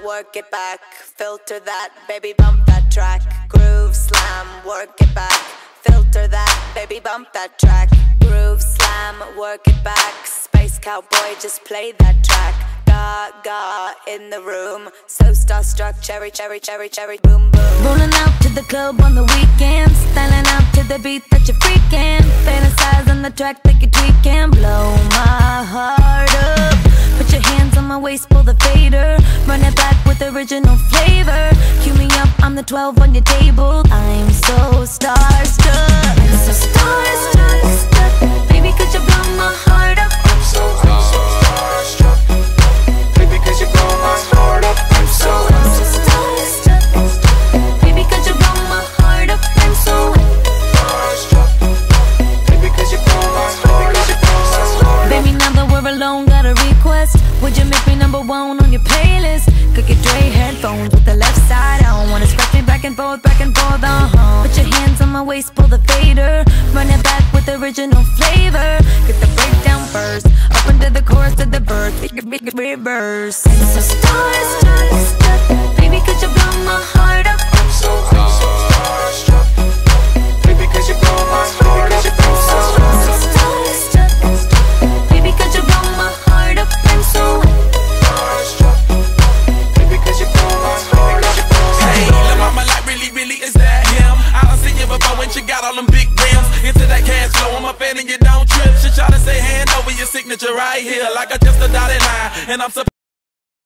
work it back. Filter that, baby, bump that track. Groove slam, work it back. Filter that, baby, bump that track. Groove slam, work it back. Space cowboy, just play that track. Gaga in the room, so starstruck, cherry, cherry, cherry, cherry, boom, boom. Rolling out to the club on the weekends, styling out to the beat that you're freaking. Fantasize on the track that you're tweaking. Blow my heart up. Put your hands on my waist, pull the fader. Run it back with original flavor. Cue me up, I'm the 12 on your table. I'm so starstruck. I'm so starstruck. Baby, could you blow my heart up? I'm so starstruck. Baby, could you blow my heart up? I'm so starstruck. Baby, could you blow my heart up? I'm so starstruck. Baby, could you blow my heart up? Baby, now that we're alone, got a request. Would you make me #1 on your playlist? Cookie Dre headphones with the left side on. Wanna scratch me back and forth, Put your hands on my waist, pull the fader. Run it back with original flavor. Get the breakdown first, up into the chorus to the verse. Make it reverse. I'm so starstruck. Baby, could you blow my heart up? I'm so starstruck. Baby, could you blow my heart up? I'm so starstruck. Baby, could you blow my heart up? I'm so starstruck. Baby, could you blow my heart up? Hey, the mama like really, is that him? I done seen you before when she got all them big rims. Into that cash flow, I'm a fan and you don't trip. She try to say hand over your signature right here, like I just a dotted line, and I'm so